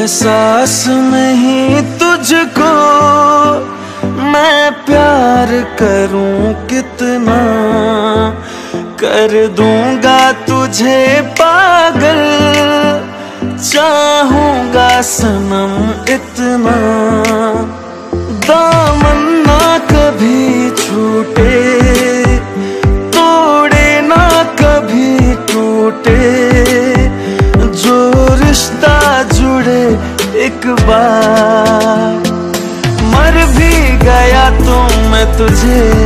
एहसास नहीं तुझको मैं प्यार करूं कितना, कर दूंगा तुझे पागल, चाहूंगा सनम इतना। दामन ना कभी छूटे, तोड़े ना कभी टूटे, जो रिश्ता जुड़े एक बार। मर भी गया तो मैं तुझे